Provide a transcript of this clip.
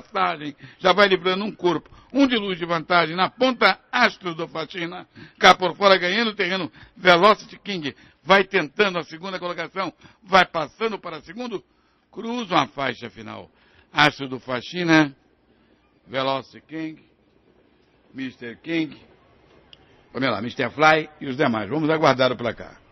passagem, já vai livrando um corpo, um de luz de vantagem, na ponta Astros do Faxina, cá por fora ganhando terreno, Velocity King, vai tentando a segunda colocação, vai passando para segundo, cruzam a faixa final. Astros do Faxina, Velocity King, Mr. King, vamos lá, Mr. Fly e os demais. Vamos aguardar o placar.